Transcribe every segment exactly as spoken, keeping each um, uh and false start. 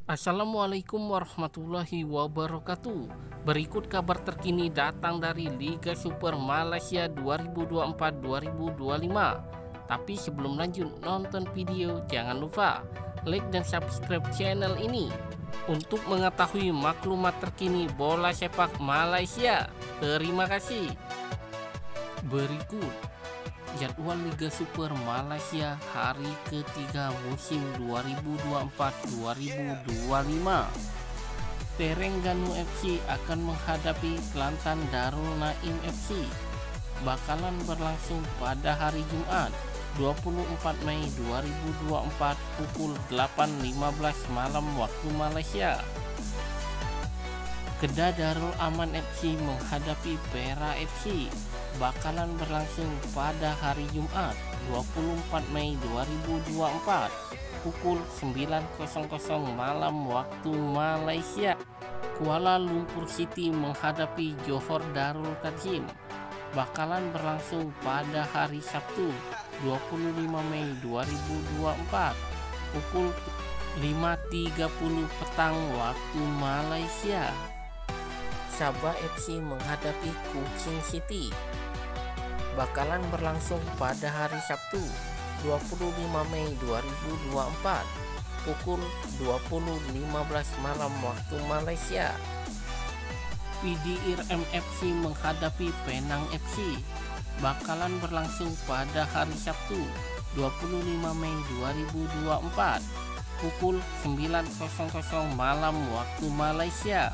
Assalamualaikum warahmatullahi wabarakatuh. Berikut kabar terkini datang dari Liga Super Malaysia dua ribu dua puluh empat dua ribu dua puluh lima. Tapi sebelum lanjut nonton video, jangan lupa like dan subscribe channel ini untuk mengetahui maklumat terkini bola sepak Malaysia. Terima kasih. Berikut jadwal Liga Super Malaysia hari ketiga musim dua ribu dua puluh empat dua ribu dua puluh lima. Terengganu F C akan menghadapi Kelantan Darul Naim F C. Bakalan berlangsung pada hari Jumat dua puluh empat Mei dua ribu dua puluh empat pukul delapan lima belas malam waktu Malaysia. Kedah Darul Aman F C menghadapi Perak F C. Bakalan berlangsung pada hari Jumat dua puluh empat Mei dua ribu dua puluh empat pukul sembilan malam waktu Malaysia. Kuala Lumpur City menghadapi Johor Darul Takzim. Bakalan berlangsung pada hari Sabtu dua puluh lima Mei dua ribu dua puluh empat pukul lima tiga puluh petang waktu Malaysia. Sabah F C menghadapi Kuching City. Bakalan berlangsung pada hari Sabtu dua puluh lima Mei dua ribu dua puluh empat pukul dua puluh lima belas malam waktu Malaysia. P D I R M F C menghadapi Penang F C. Bakalan berlangsung pada hari Sabtu dua puluh lima Mei dua ribu dua puluh empat pukul sembilan malam waktu Malaysia.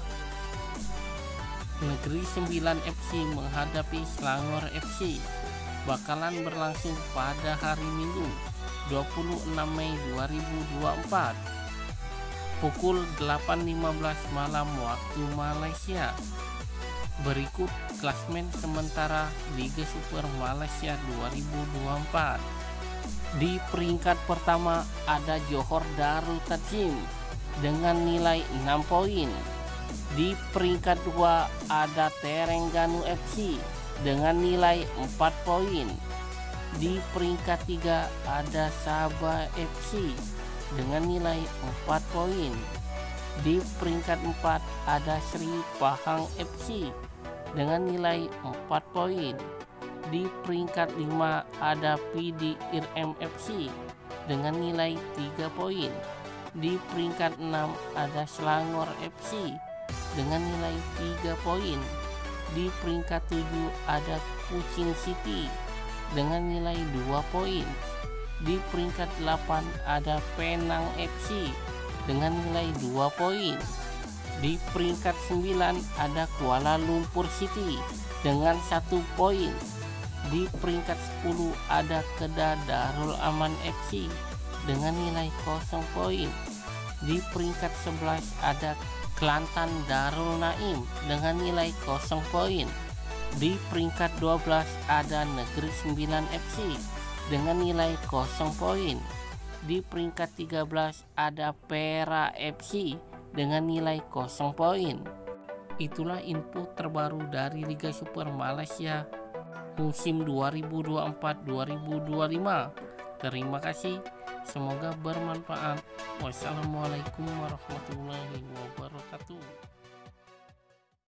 Negeri Sembilan F C menghadapi Selangor F C. Bakalan berlangsung pada hari Minggu dua puluh enam Mei dua ribu dua puluh empat pukul delapan lima belas malam waktu Malaysia. Berikut klasmen sementara Liga Super Malaysia dua ribu dua puluh empat. Di peringkat pertama ada Johor Darul Takzim dengan nilai enam poin. Di peringkat dua ada Terengganu F C dengan nilai empat poin. Di peringkat tiga ada Sabah F C dengan nilai empat poin. Di peringkat empat ada Sri Pahang F C dengan nilai empat poin. Di peringkat lima ada P D I R M F C dengan nilai tiga poin. Di peringkat enam ada Selangor F C dengan nilai tiga poin. Di peringkat tujuh ada Kuching City dengan nilai dua poin. Di peringkat delapan ada Penang F C dengan nilai dua poin. Di peringkat sembilan ada Kuala Lumpur City dengan satu poin. Di peringkat sepuluh ada Kedah Darul Aman F C dengan nilai kosong poin. Di peringkat sebelas ada Kelantan Darul Naim dengan nilai kosong poin. Di peringkat dua belas ada Negeri Sembilan F C dengan nilai kosong poin. Di peringkat tiga belas ada Perak F C dengan nilai kosong poin. Itulah info terbaru dari Liga Super Malaysia musim dua ribu dua puluh empat dua ribu dua puluh lima. Terima kasih. Semoga bermanfaat. Wassalamualaikum warahmatullahi wabarakatuh.